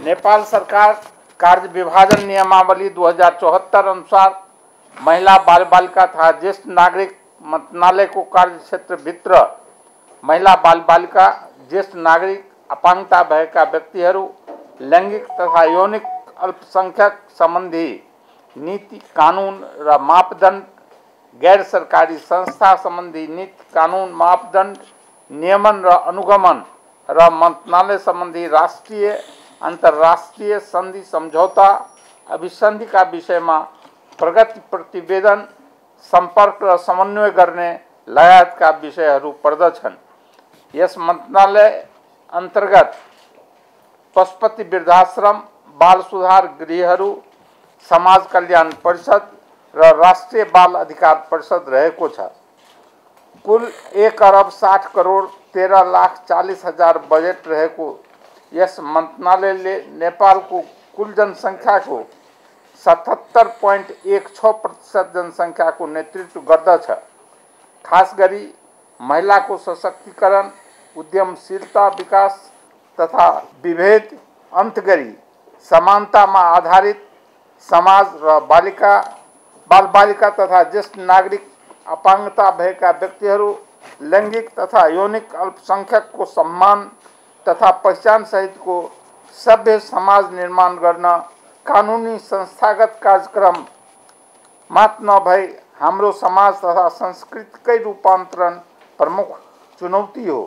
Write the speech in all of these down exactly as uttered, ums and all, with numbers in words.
नेपाल सरकार कार्य विभाजन नियमावली दो हजार चौहत्तर अनुसार महिला बाल बालिका तथा ज्येष्ठ नागरिक मंत्रालय को कार्य क्षेत्र भित्र महिला बाल बालिका ज्येष्ठ नागरिक अपाङ्गता भएका व्यक्तिहरू लैंगिक तथा यौनिक अल्पसंख्यक संबंधी नीति कानून र मापदण्ड गैर सरकारी संस्था संबंधी नीति कानून मापदण्ड नियमन र अनुगमन र मंत्रालय संबंधी राष्ट्रीय अंतर्राष्ट्रीय संधि सम्झौता अभिसन्धिका विषयमा प्रगति प्रतिवेदन संपर्क र समन्वय गर्ने लगायतका विषयहरू पर्दछन्। यस मन्त्रालय अंतर्गत पशुपति वृद्धाश्रम, बाल सुधार गृहहरू, समाज कल्याण परिषद र राष्ट्रिय बाल अधिकार परिषद रहेको छ। कुल एक अरब साठ करोड़ तेरह लाख चालीस हजार बजेट रहेको यस मन्त्रालयले नेपालको कुल जनसङ्ख्याको सतहत्तर पॉइंट एक छ प्रतिशत जनसङ्ख्याको नेतृत्व गर्दछ। खास गरी महिलाको सशक्तिकरण, उद्यमशीलता विकास तथा विभेद अन्त गरी समानतामा आधारित समाज र बालिका बालबालिका तथा ज्येष्ठ नागरिक अपाङ्गता भएका व्यक्तिहरू लैंगिक तथा यौनिक अल्पसंख्यकको सम्मान तथा पहिचान सहितको सभ्य समाज निर्माण गर्न कानुनी संस्थागत कार्यक्रम मात्र नभई हाम्रो समाज तथा संस्कृतिकै रूपान्तरण प्रमुख चुनौती हो।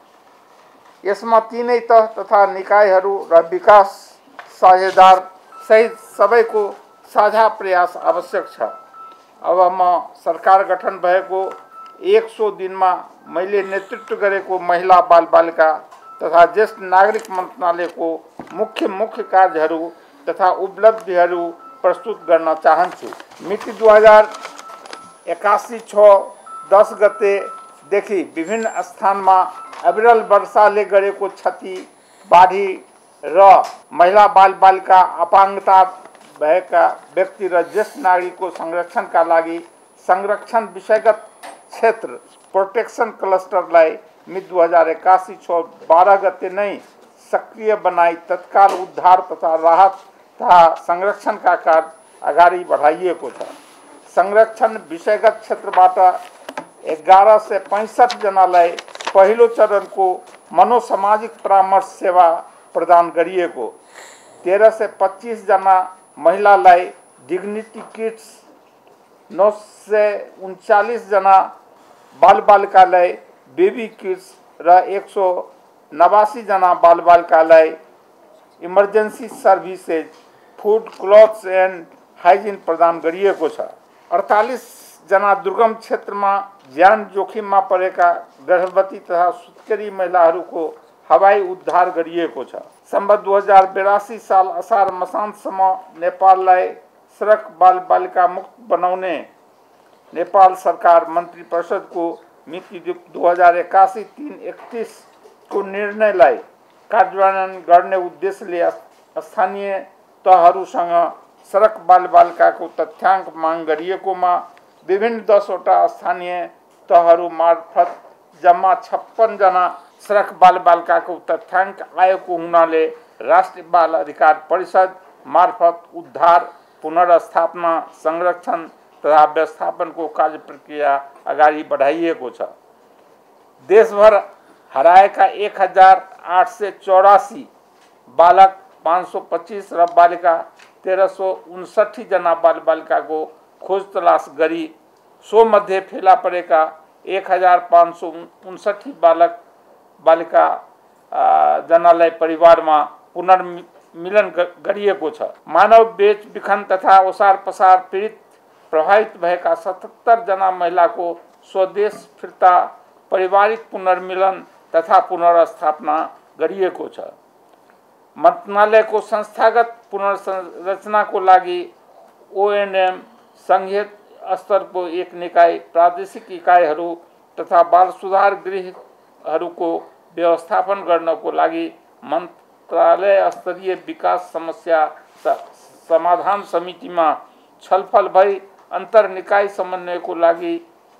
यसमा तीनै तह तथा निकायहरू र विकास साझेदार सहित सबैको साझा प्रयास आवश्यक छ। अब म सरकार गठन भएको एक सौ दिनमा मैले नेतृत्व गरेको महिला बाल बालिका तथा ज्येष्ठ नागरिक मन्त्रालयको मुख्य मुख्य कार्यहरू तथा उपलब्धिहरू प्रस्तुत गर्न चाहन्छु। मिति दो हजार एकासी छ दस गतेदेखि विभिन्न स्थानमा अविरल वर्षाले गरेको क्षति, बाढी र महिला बाल बालिका अपाङ्गता भएका व्यक्ति र ज्येष्ठ नागरिकको संरक्षणका लागि संरक्षण विषयगत क्षेत्र प्रोटेक्सन क्लस्टरलाई मिति दो हजार एकासी छ बारह गते नै सक्रिय बनाई तत्काल उद्धार तथा राहत तथा संरक्षणका कार्य अगाडि बढाइएको छ। संरक्षण विषयगत क्षेत्रबाट एघार सय पैंसठ जनालाई पहिलो चरणको मनोसामाजिक परामर्श सेवा प्रदान गरिएको, तेरह सय पच्चीस जना महिलालाई डिग्निटी किट्स, नौ सय उन्चालीस जना बाल बालिकालाई बेबी किट्स र एक सौ नवासी जना बाल बालिकालाई emergency services, food, clothes and hygiene प्रदान गरिएको छ। अड़तालीस जना दुर्गम क्षेत्रमा ज्यान जोखिममा परेका गर्भवती तथा सुत्केरी महिलाहरूको हवाई उद्धार गरिएको छ। सम्बत दो हजार बेरासी साल असार मसान्तसम्म नेपाललाई सडक बाल बालिका मुक्त बनाउने नेपाल सरकार मन्त्री परिषदको मिति दो हजार एकासी तीन इकतीस को निर्णयलाई कार्यान्वयन गर्ने उद्देश्यले स्थानीय तहहरूसँग सडक बाल बालिकाको तथ्याङ्क माग गरिएकोमा विभिन्न दसवटा स्थानीय तहहरू मार्फत जम्मा छप्पन जना सडक बाल बालिकाको तथ्याङ्क आएको हुनाले राष्ट्रिय बाल अधिकार परिषद मार्फत उद्धार, पुनर्स्थापना, संरक्षण तथा व्यवस्थापनको कार्य प्रक्रिया अगाडि बढाइएको छ। देशभर हराएका एक हजार आठ सय चौरासी बालक, पाँच सौ पच्चीस र बालिका तेरह सौ उनसठी जना बाल बालिकाको खोज तलास गरी सो मध्ये फेला परेका एक हजार पाँच सौ उनसठी बालक बालिका जनालाई परिवारमा पुनर्मिलन गरिएको छ। मानव बेच बिखन तथा ओसार पसार पीडित प्रभावित भएका सतहत्तर जना महिलाको स्वदेश फिर्ता, पारिवारिक पुनर्मिलन तथा पुनर्स्थापना गरिएको छ। मन्त्रालयको संस्थागत पुनर्संरचनाको लागि ओएनएम, संघीय स्तरको एक निकाय, प्रादेशिक इकाइहरू तथा बाल सुधार गृहहरूको व्यवस्थापन गर्नको लागि मन्त्रालय स्तरीय विकास समस्या समाधान समितिमा छलफल भई अन्तर निकाय समन्वयको लागि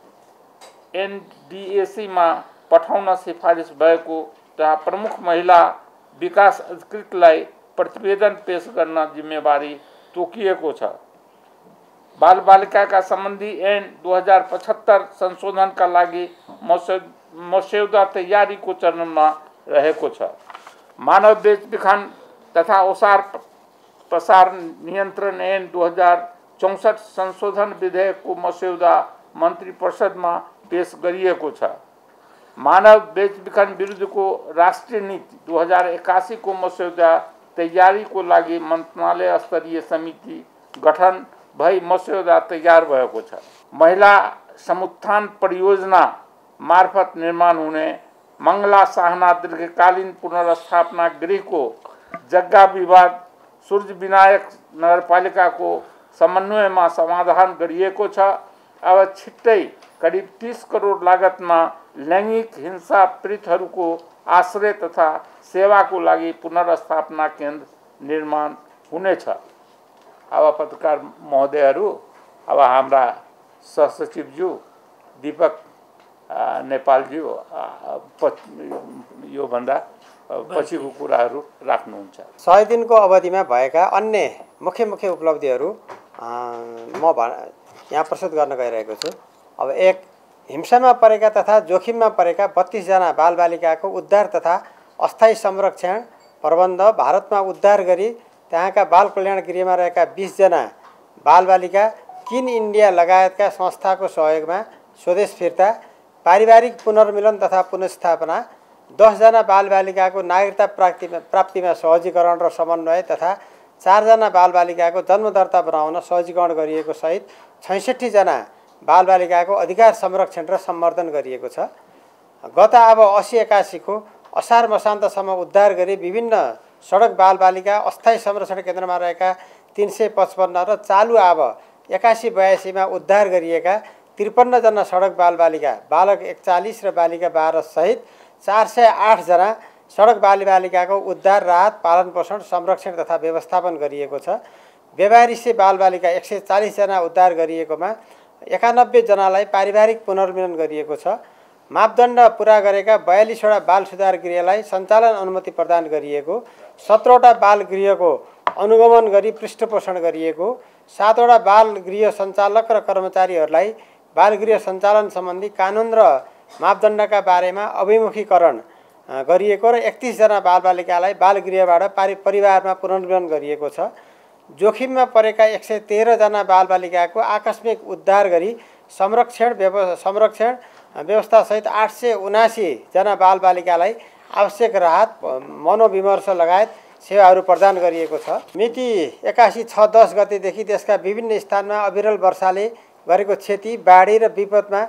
एनडीएसीमा पठाउन सिफारिस भएको तथा प्रमुख महिला विकास अधिकृतलाई प्रतिवेदन पेश गर्न जिम्मेवारी तोकिएको छ। बालबालिकाका सम्बन्धी ऐन दो हजार पचहत्तर संशोधनका लागि मस्यौदा तयारीको चरणमा रहेको छ। मानव बेचबिखन तथा ओसार प्रसार नियन्त्रण ऐन दो हजार चौसठ संशोधन विधेयकको मस्यौदा मन्त्री परिषदमा पेश गरिएको छ। मानव बेचबिखन विरुद्धको राष्ट्रिय नीति दो हजार एकासी को मस्यौदा तयारीको लागि मन्त्रालय स्तरीय समिति गठन भई मस्यौदा तयार भएको छ। महिला समुत्थान परियोजना मार्फत निर्माण हुने मंगला साहना दीर्घकालीन पुनर्स्थापना गृहको जग्गा विवाद सूर्य विनायक नगरपालिकाको समन्वयमा समाधान गरिएको छ। अब छिट्टै करिब तीस करोड लागतमा लैंगिक हिंसा पीडितहरूको आश्रय तथा सेवाको लागि पुनर्स्थापना केन्द्र निर्माण हुनेछ। अब पत्रकार महोदयहरू, अब हाम्रा सहसचिवज्यू दीपक नेपालज्यू यो भन्दा पछिको कुराहरू राख्नुहुन्छ। सय दिनको अवधिमा भएका अन्य मुख्य मुख्य उपलब्धिहरू म यहाँ प्रस्तुत गर्न गइरहेको छु। अब एक, हिंसामा परेका तथा जोखिममा परेका बत्तीस जना बालबालिकाको उद्धार तथा अस्थायी संरक्षण प्रबन्ध भारतमा उद्धार गरी त्यहाँका बाल कल्याण गृहमा रहेका बीस जना बालबालिका किन इन्डिया लगायतका संस्थाको सहयोगमा स्वदेश फिर्ता, पारिवारिक पुनर्मिलन तथा पुनर्स्थापना, दस जना बालबालिकाको नागरिकता प्राप्तिमा प्राप्तिमा सहजीकरण र समन्वय तथा चारजना बालबालिकाको जन्म दर्ता बनाउन सहजीकरण गरिएको सहित छैसठी जना बालबालिकाको अधिकार संरक्षण र सम्वर्धन गरिएको छ। गत अब असी एकासीको असार मसान्तसम्म उद्धार गरी विभिन्न सडक बालबालिका अस्थायी संरक्षण केन्द्रमा रहेका तीन सय पचपन्न र चालु अब एकासी बयासीमा उद्धार गरिएका त्रिपन्न जना सडक बालबालिका बालक एकचालिस र बालिका बाह्र सहित चार सय आठ जना सडक बालबालिकाको उद्धार, राहत, पालन पोषण, संरक्षण तथा व्यवस्थापन गरिएको छ। बेवारिसे बालबालिका एक सय चालिस जना उद्धार गरिएकोमा एकानब्बे जनालाई पारिवारिक पुनर्मिलन गरिएको छ। मापदण्ड पुरा गरेका बयालिसवटा बाल सुधार गृहलाई सञ्चालन अनुमति प्रदान गरिएको, सत्रवटा बाल गृहको अनुगमन गरी पृष्ठपोषण गरिएको, सातवटा बाल गृह सञ्चालक र कर्मचारीहरूलाई बाल गृह सञ्चालन सम्बन्धी कानुन र मापदण्डका बारेमा अभिमुखीकरण गरिएको र एकतीस जना बालबालिकालाई बाल गृहबाट पारि परिवारमा पुनर्मिलन गरिएको छ। जोखिममा परेका एक सय तेह्र जना बालबालिकाको आकस्मिक उद्धार गरी संरक्षण व्यव संरक्षण व्यवस्थासहित आठ सय उनासी जना बालबालिकालाई आवश्यक राहत, मनोविमर्श लगायत सेवाहरू प्रदान गरिएको छ। मिति एकासी छ दस गतेदेखि देशका विभिन्न स्थानमा अविरल वर्षाले गरेको क्षति, बाढी र विपदमा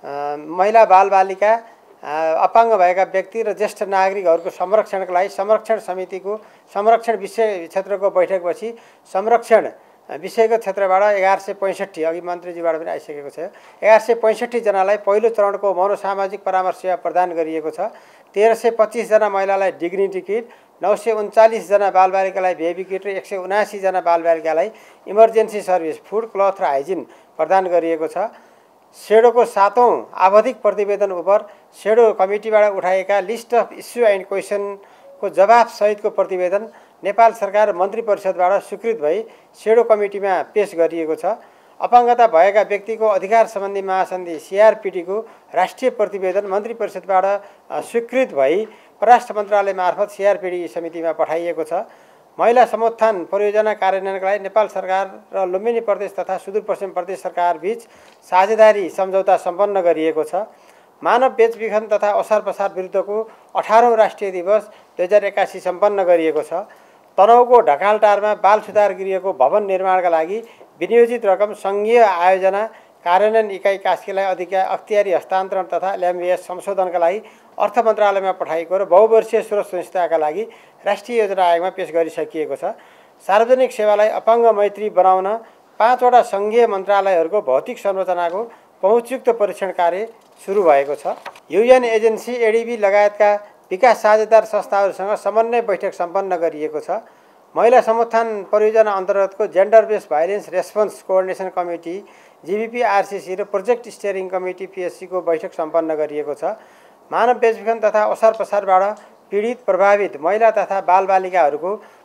महिला बालबालिका, अपाङ्ग भएका व्यक्ति र ज्येष्ठ नागरिकहरूको संरक्षणका लागि संरक्षण समितिको संरक्षण विषय क्षेत्रको बैठकपछि संरक्षण विषयको क्षेत्रबाट एघार सय पैँसठी अघि मन्त्रीजीबाट पनि आइसकेको छ एघार सय पैँसठी जनालाई पहिलो चरणको मनोसामाजिक परामर्श सेवा प्रदान गरिएको छ। तेह्र सय पच्चिस जना महिलालाई डिग्निटी किट, नौ सय उन्चालिस जना बालबालिकालाई बेबी किट र एक सय उनासी जना बालबालिकालाई इमर्जेन्सी सर्भिस, फुड, क्लथ र हाइजिन प्रदान गरिएको छ। सेडोको सातौं आवधिक प्रतिवेदन उपर सेडो कमिटीबाट उठाएका लिस्ट अफ इस्यु एन्ड क्वेसनको जवाफ सहितको प्रतिवेदन नेपाल सरकार मन्त्री परिषदबाट स्वीकृत भई सेडो कमिटीमा पेश गरिएको छ। अपाङ्गता भएका व्यक्तिको अधिकार सम्बन्धी महासन्धि सीआरपीटीको राष्ट्रिय प्रतिवेदन मन्त्री परिषदबाट स्वीकृत भई परराष्ट्र मन्त्रालय मार्फत सीआरपीटी समितिमा पठाइएको छ। महिला समुत्थान परियोजना कार्यान्वयनका लागि नेपाल सरकार र लुम्बिनी प्रदेश तथा सुदूरपश्चिम प्रदेश सरकार बीच साझेदारी सम्झौता सम्पन्न गरिएको छ। मानव बेचबिखन तथा ओसार पसार विरुद्धको अठारौं राष्ट्रिय दिवस दुई हजार एकासी सम्पन्न गरिएको छ। तनहुको ढकालटारमा बाल सुधार गृहको भवन निर्माणका लागि विनियोजित रकम सङ्घीय आयोजना कार्यान्वयन इकाइ कास्कीलाई अधिकार अख्तियारी हस्तान्तरण तथा ल्याम्बिएस संशोधनका लागि अर्थ मन्त्रालयमा पठाइएको र बहुवर्षीय स्रोत सुनिश्चितताका लागि राष्ट्रिय योजना आयोगमा पेश गरिसकिएको छ। सार्वजनिक सेवालाई अपाङ्ग मैत्री बनाउन पाँचवटा सङ्घीय मन्त्रालयहरूको भौतिक संरचनाको पहुँचयुक्त परीक्षण कार्य सुरु भएको छ। युएन एजेन्सी, एडिबी लगायतका विकास साझेदार संस्थाहरूसँग समन्वय बैठक सम्पन्न गरिएको छ। महिला समुत्थान परियोजना अन्तर्गतको gender based violence response coordination committee GBP RCC र प्रोजेक्ट स्टियरिङ कमिटी पीएससीको बैठक सम्पन्न गरिएको छ। मानव बेचबिखन तथा ओसार पसारबाट पीडित प्रभावित महिला तथा बालबालिकाहरूको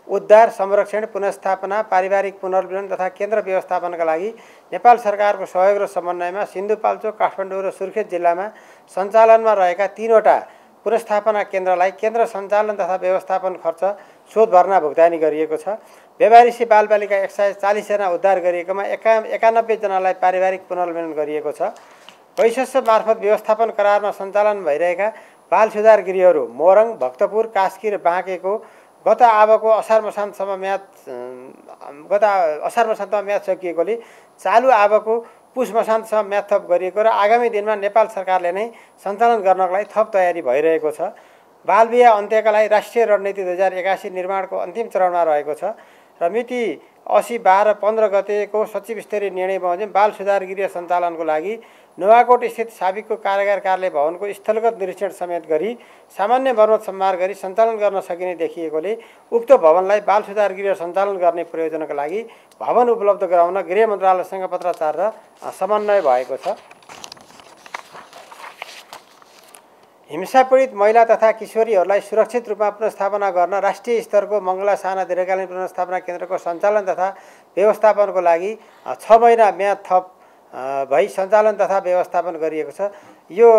उद्धार, संरक्षण, पुनर्स्थापना, पारिवारिक पुनर्मिलन तथा केन्द्र व्यवस्थापनका लागि नेपाल सरकारको सहयोग र समन्वयमा सिन्धुपाल्चोक, काठमाडौँ र सुर्खेत जिल्लामा सञ्चालनमा रहेका तीनवटा पुनर्स्थापना केन्द्रलाई केन्द्र सञ्चालन तथा व्यवस्थापन खर्च शोध भर्ना भुक्तानी गरिएको छ। बेवारिसी बालबालिका एक सय चालिसजना उद्धार गरिएकोमा एका एकानब्बे जनालाई पारिवारिक पुनर्मिलन गरिएको छ। वैशेष्य मार्फत व्यवस्थापन करारमा सञ्चालन भइरहेका बाल सुधार गृहहरू मोरङ, भक्तपुर, कास्की र बाँकेको गत आबको असार मसान्तसम्म म्याद गत असार मसान्तमा म्याद सकिएकोले चालु आबको पुष मसान्तसम्म म्याद थप गरिएको र आगामी दिनमा नेपाल सरकारले नै सञ्चालन गर्नको लागि थप तयारी भइरहेको छ। बालबिहा अन्त्यका लागि राष्ट्रिय रणनीति दुई हजार एकासी निर्माणको अन्तिम चरणमा रहेको छ र मिति असी बाह्र पन्ध्र गतेको सचिव स्तरीय निर्णय बमोजिम बाल सुधार गृह सञ्चालनको लागि नुवाकोट स्थित साबिकको कारागार कार्यालय भवनको स्थलगत निरीक्षण समेत गरी सामान्य मर्मत सम्मार गरी सञ्चालन गर्न सकिने देखिएकोले उक्त भवनलाई बाल सुधार गृह सञ्चालन गर्ने प्रयोजनका लागि भवन उपलब्ध गराउन गृह मन्त्रालयसँग पत्राचार र समन्वय भएको छ। हिंसा पीडित महिला तथा किशोरीहरूलाई सुरक्षित रूपमा पुनर्स्थापना गर्न राष्ट्रिय स्तरको मङ्गला साना दीर्घकालीन पुनर्स्थापना केन्द्रको सञ्चालन तथा व्यवस्थापनको लागि छ महिना म्याद थप भई सञ्चालन तथा व्यवस्थापन गरिएको छ। यो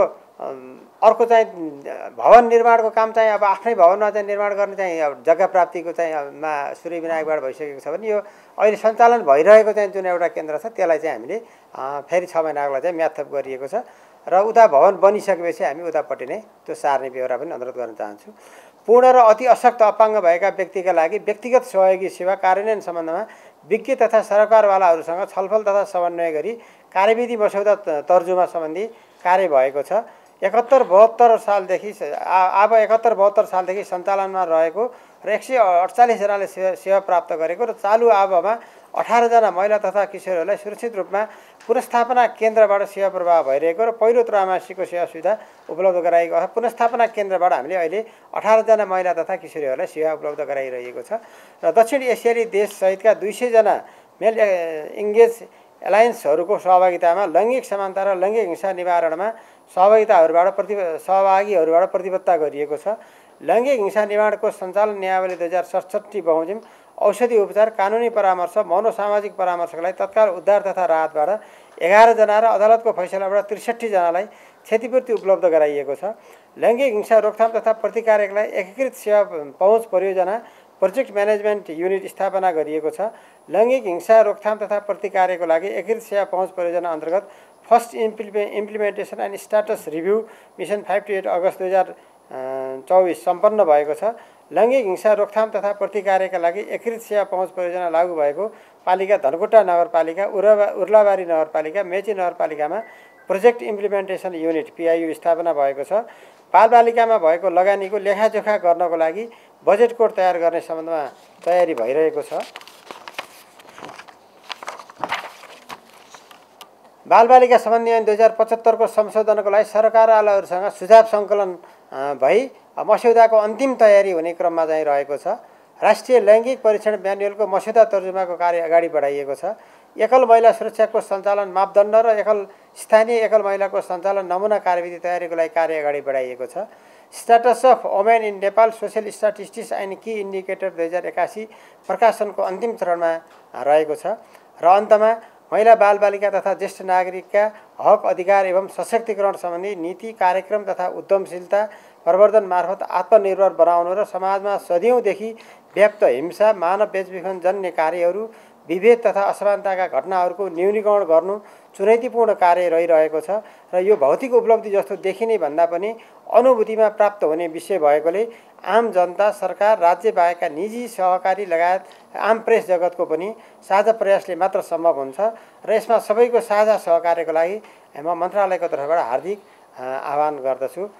अर्को चाहिँ भवन निर्माणको काम चाहिँ अब आफ्नै भवनमा चाहिँ निर्माण गर्ने चाहिँ अब जग्गा प्राप्तिको चाहिँ मा सूर्य विनायकबाट भइसकेको छ भने यो अहिले सञ्चालन भइरहेको चाहिँ जुन एउटा केन्द्र छ त्यसलाई चाहिँ हामीले फेरि छ महिनाको लागि चाहिँ म्याद थप गरिएको छ र उता भवन बनिसकेपछि हामी उतापट्टि नै त्यो सार्ने बेहोरा पनि अनुरोध गर्न चाहन्छु। पूर्ण र अति अशक्त अपाङ्ग भएका व्यक्तिका लागि व्यक्तिगत सहयोगी सेवा कार्यान्वयन सम्बन्धमा विज्ञ तथा सरकारवालाहरूसँग छलफल तथा समन्वय गरी कार्यविधि मस्यौदा तर्जुमा सम्बन्धी कार्य भएको छ। एकहत्तर बहत्तर सालदेखि अब एकहत्तर बहत्तर सालदेखि सञ्चालनमा रहेको र एक सय अडचालिसजनाले सेवा सेवा प्राप्त गरेको र चालु आबमा अठारजना महिला तथा किशोरहरूलाई सुरक्षित रूपमा पुनर्स्थापना केन्द्रबाट सेवा प्रवाह भइरहेको र पहिलो त्रैमासिकको सेवा सुविधा उपलब्ध गराइएको छ। पुनर्स्थापना केन्द्रबाट हामीले अहिले अठारजना महिला तथा किशोरीहरूलाई सेवा उपलब्ध गराइरहेको छ र दक्षिण एसियाली देशसहितका दुई सयजना मेल इङ्गेज एलायन्सहरूको सहभागितामा लैङ्गिक समानता र लैङ्गिक हिंसा निवारणमा सहभागिताहरूबाट प्रति सहभागीहरूबाट प्रतिबद्धता गरिएको छ। लैङ्गिक हिंसा निवारणको सञ्चालन नियमावली दुई हजार सडसठी बमोजिम औषधि उपचार, कानुनी परामर्श, मनोसामाजिक परामर्शका लागि तत्काल उद्धार तथा राहतबाट एघारजना र अदालतको फैसलाबाट त्रिसठीजनालाई क्षतिपूर्ति उपलब्ध गराइएको छ। लैङ्गिक हिंसा रोकथाम तथा प्रतिकारका लागि एकीकृत सेवा पहुँच परियोजना प्रोजेक्ट म्यानेजमेन्ट युनिट स्थापना गरिएको छ। लैङ्गिक हिंसा रोकथाम तथा प्रतिकारको लागि एकीकृत सेवा पहुँच परियोजना अन्तर्गत first imple implementation and status review mission five to eight अगस्त दुई हजार चौबिस सम्पन्न भएको छ। लैङ्गिक हिंसा रोकथाम तथा प्रतिकारका लागि एकीकृत सेवा पहुँच परियोजना लागू भएको पालिका धनकुटा नगरपालिका, उर्ला उर्लाबारी नगरपालिका, मेची नगरपालिकामा प्रोजेक्ट इम्प्लिमेन्टेसन युनिट पिआइयु स्थापना भएको छ। बालबालिकामा भएको लगानीको लेखाजोखा गर्नको लागि बजेट कोड तयार गर्ने सम्बन्धमा तयारी भइरहेको छ। बालबालिका सम्बन्धी ऐन दुई हजार पचहत्तरको संशोधनको लागि सरकारवालाहरूसँग सुझाव सङ्कलन भई मस्यौदाको अन्तिम तयारी हुने क्रममा चाहिँ रहेको छ। राष्ट्रिय लैङ्गिक परीक्षण म्यानुअलको मस्यौदा तर्जुमाको कार्य अगाडि बढाइएको छ। एकल महिला सुरक्षाको सञ्चालन मापदण्ड र एकल स्थानीय एकल महिलाको सञ्चालन नमुना कार्यविधि तयारीको लागि कार्य अगाडि बढाइएको छ। Status of women in Nepal social statistics and key indicator दुई हजार एकासी प्रकाशनको अन्तिम चरणमा रहेको छ। र अन्तमा महिला बालबालिका तथा ज्येष्ठ नागरिकका हक अधिकार एवं सशक्तिकरण सम्बन्धी नीति कार्यक्रम तथा उद्यमशीलता प्रवर्धन मार्फत आत्मनिर्भर बनाउनु र समाजमा सदियौँदेखि व्याप्त हिंसा, मानव बेचबिखन जन्य कार्यहरू, विभेद तथा असमानताका घटनाहरूको न्यूनीकरण गर्नु चुनौतीपूर्ण कार्य रहिरहेको छ र यो भौतिक उपलब्धि जस्तो देखिने भन्दा पनि अनुभूतिमा प्राप्त हुने विषय भएकोले आम जनता, सरकार, राज्य बाहेकका निजी सहकारी लगायत आम प्रेस जगतको पनि साझा प्रयासले मात्र सम्भव हुन्छ र यसमा सबैको साझा सहकार्यको लागि म मन्त्रालयको तर्फबाट हार्दिक आह्वान गर्दछु।